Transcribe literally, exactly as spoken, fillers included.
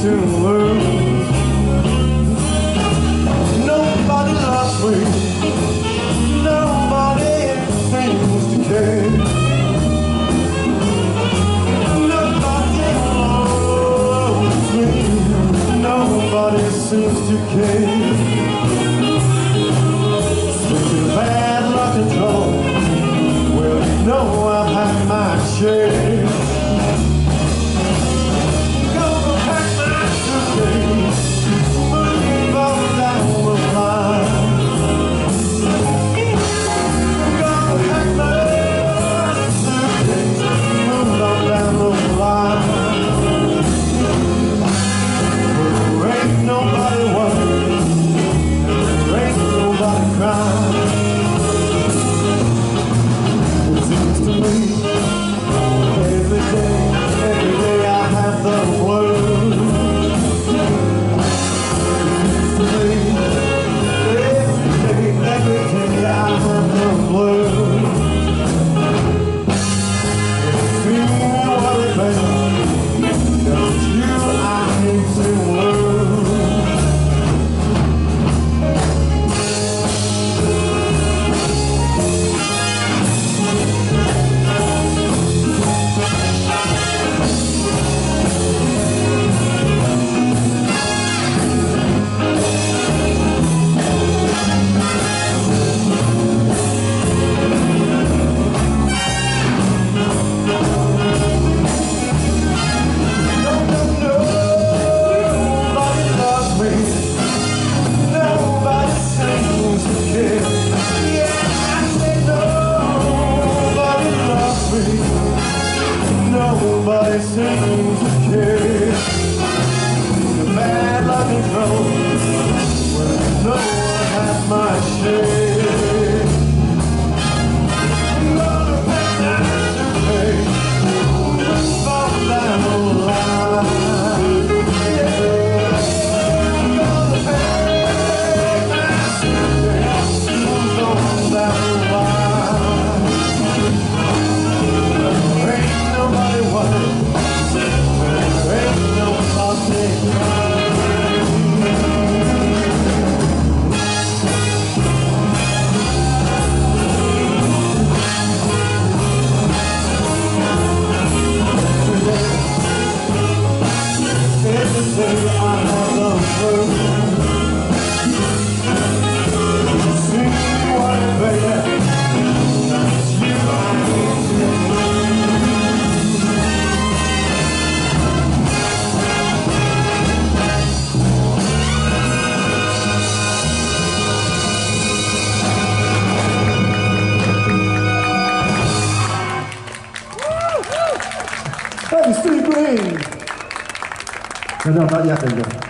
to lose. Nobody loves me, nobody seems to care. Nobody loves me, nobody seems to care. Switching bad luck and trouble, well, you know I've had my share. Gonna pack my suitcase, move on down the line. Gonna pack my suitcase, move on down the line. There ain't nobody worried, there ain't nobody crying. It seems to me every day, every day I have the blues. It seems to me every day, every day I have the blues. If you want it, baby, it's you I hate to lose. Nobody seems to care. The bad luck and trouble, well, you know I have my share. I'm gonna pack my suitcase, fall down the line. Yeah. I'm gonna pack my suitcase, fall down the line. There ain't nobody worried, there ain't nobody crying. Every day I have the blues. See what it, baby, it's you I need to Hey, Steve Green! Non, non, pas y attendre.